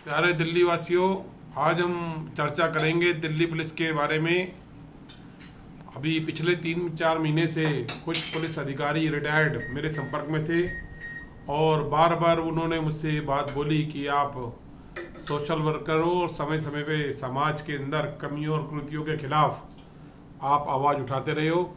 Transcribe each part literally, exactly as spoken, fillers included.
प्यारे दिल्ली वासियों, आज हम चर्चा करेंगे दिल्ली पुलिस के बारे में। अभी पिछले तीन चार महीने से कुछ पुलिस अधिकारी रिटायर्ड मेरे संपर्क में थे और बार बार उन्होंने मुझसे बात बोली कि आप सोशल वर्कर हो और समय समय पे समाज के अंदर कमियों और कुरीतियों के खिलाफ आप आवाज़ उठाते रहे हो।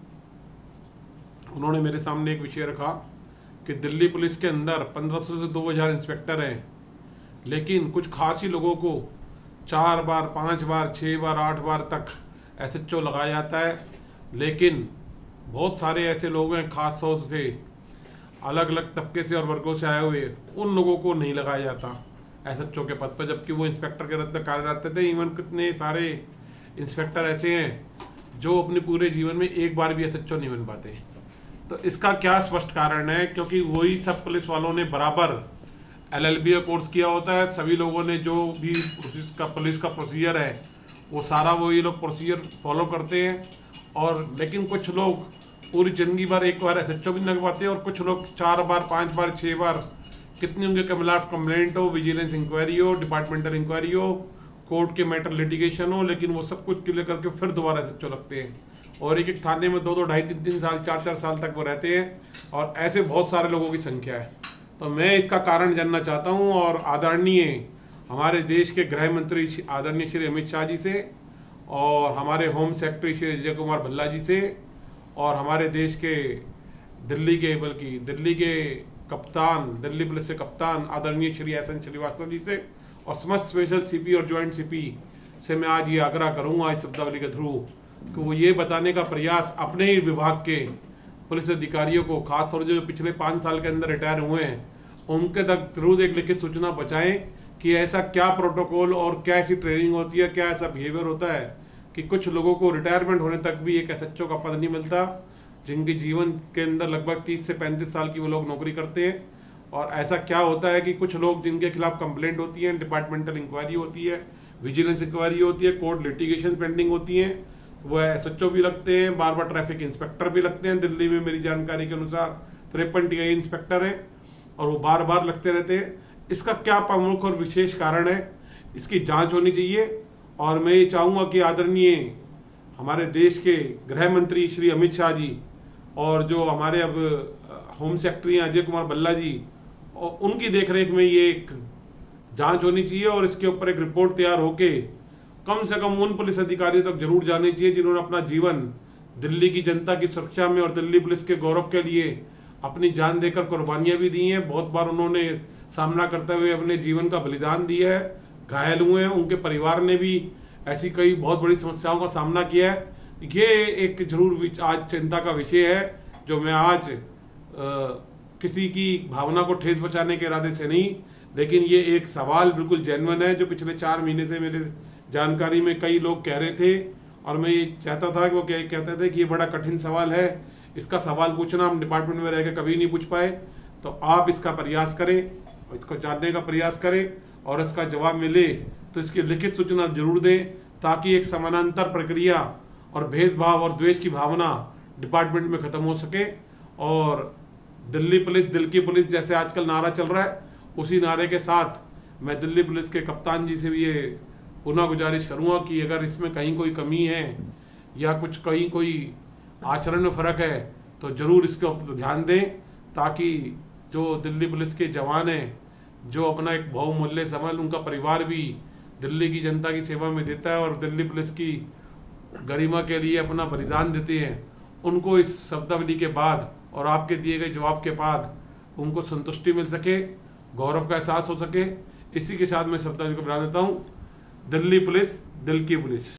उन्होंने मेरे सामने एक विषय रखा कि दिल्ली पुलिस के अंदर पंद्रह सौ से दो हज़ार इंस्पेक्टर हैं, लेकिन कुछ खास ही लोगों को चार बार पांच बार छः बार आठ बार तक एस एच ओ लगाया जाता है, लेकिन बहुत सारे ऐसे लोग हैं खास तौर से अलग अलग तबके से और वर्गों से आए हुए, उन लोगों को नहीं लगाया जाता एस एच ओ के पद पर, जबकि वो इंस्पेक्टर के रद्द कार्यरत थे। इवन कितने सारे इंस्पेक्टर ऐसे हैं जो अपने पूरे जीवन में एक बार भी एस एच ओ नहीं बन पाते। तो इसका क्या स्पष्ट कारण है? क्योंकि वही सब पुलिस वालों ने बराबर एल एल बी का कोर्स किया होता है। सभी लोगों ने जो भी पुलिस का पुलिस का प्रोसीजर है वो सारा वही लोग प्रोसीजर फॉलो करते हैं। और लेकिन कुछ लोग पूरी जिंदगी भर एक बार एस एच ओ भी नहीं लग पाते और कुछ लोग चार बार पांच बार छः बार, कितनी उनके खिलाफ कंप्लेंट हो, विजिलेंस इंक्वायरी हो, डिपार्टमेंटल इंक्वायरी हो, कोर्ट के मैटर लिटिगेशन हो, लेकिन वो सब कुछ क्लियर करके फिर दोबारा एस एच ओ लगते हैं और एक एक थाने में दो दो ढाई तीन तीन साल चार चार साल तक वो रहते हैं। और ऐसे बहुत सारे लोगों की संख्या है। तो मैं इसका कारण जानना चाहता हूं और आदरणीय हमारे देश के गृह मंत्री आदरणीय श्री अमित शाह जी से और हमारे होम सेक्रेटरी श्री अजय कुमार भल्ला जी से और हमारे देश के दिल्ली के बल्कि दिल्ली के कप्तान दिल्ली पुलिस के कप्तान आदरणीय श्री एस एन श्रीवास्तव जी से और समस्त स्पेशल सीपी और ज्वाइंट सीपी से मैं आज ये आग्रह करूंगा इस शब्दावली के थ्रू कि वो ये बताने का प्रयास अपने ही विभाग के पुलिस अधिकारियों को, खासतौर से जो पिछले पाँच साल के अंदर रिटायर हुए हैं, उनके तक जरूर एक लिखित सूचना पहुँचाएं कि ऐसा क्या प्रोटोकॉल और क्या ऐसी ट्रेनिंग होती है, क्या ऐसा बिहेवियर होता है कि कुछ लोगों को रिटायरमेंट होने तक भी एक एस एच ओ का पद नहीं मिलता, जिनके जीवन के अंदर लगभग तीस से पैंतीस साल की वो लोग नौकरी करते हैं। और ऐसा क्या होता है कि कुछ लोग जिनके खिलाफ कंप्लेंट होती है, डिपार्टमेंटल इंक्वायरी होती है, विजिलेंस इंक्वायरी होती है, कोर्ट लिटिगेशन पेंडिंग होती है, वह एस एच ओ भी लगते हैं, बार बार ट्रैफिक इंस्पेक्टर भी लगते हैं। दिल्ली में मेरी जानकारी के अनुसार तिरपन टी आई इंस्पेक्टर हैं और वो बार बार लगते रहते हैं। इसका क्या प्रमुख और विशेष कारण है, इसकी जांच होनी चाहिए। और मैं ये चाहूँगा कि आदरणीय हमारे देश के गृह मंत्री श्री अमित शाह जी और जो हमारे अब होम सेक्रेटरी अजय कुमार भल्ला जी, और उनकी देखरेख में ये एक जांच होनी चाहिए और इसके ऊपर एक रिपोर्ट तैयार होके कम से कम उन पुलिस अधिकारियों तक जरूर जानी चाहिए जिन्होंने अपना जीवन दिल्ली की जनता की सुरक्षा में और दिल्ली पुलिस के गौरव के लिए अपनी जान देकर कुर्बानियां भी दी हैं। बहुत बार उन्होंने सामना करते हुए अपने जीवन का बलिदान दिया है, घायल हुए हैं, उनके परिवार ने भी ऐसी कई बहुत बड़ी समस्याओं का सामना किया है। ये एक जरूर आज चिंता का विषय है जो मैं आज आ, किसी की भावना को ठेस पहुंचाने के इरादे से नहीं, लेकिन ये एक सवाल बिल्कुल जेन्युइन है जो पिछले चार महीने से मेरे जानकारी में कई लोग कह रहे थे और मैं ये चाहता था कि वो क्या कहते थे कि ये बड़ा कठिन सवाल है, इसका सवाल पूछना हम डिपार्टमेंट में रह के कभी नहीं पूछ पाए। तो आप इसका प्रयास करें, इसको जानने का प्रयास करें और इसका जवाब मिले तो इसकी लिखित सूचना जरूर दें, ताकि एक समानांतर प्रक्रिया और भेदभाव और द्वेष की भावना डिपार्टमेंट में ख़त्म हो सके और दिल्ली पुलिस दिल की पुलिस जैसे आजकल नारा चल रहा है, उसी नारे के साथ मैं दिल्ली पुलिस के कप्तान जी से भी ये पुनः गुजारिश करूंगा कि अगर इसमें कहीं कोई कमी है या कुछ कहीं कोई आचरण में फ़र्क है तो ज़रूर इसके ऊपर ध्यान दें, ताकि जो दिल्ली पुलिस के जवान हैं जो अपना एक बहुमूल्य समय उनका परिवार भी दिल्ली की जनता की सेवा में देता है और दिल्ली पुलिस की गरिमा के लिए अपना बलिदान देते हैं, उनको इस शब्दावली के बाद और आपके दिए गए जवाब के बाद उनको संतुष्टि मिल सके, गौरव का एहसास हो सके। इसी के साथ मैं शब्दावली को बना देता हूँ। दिल्ली पुलिस दिल की पुलिस।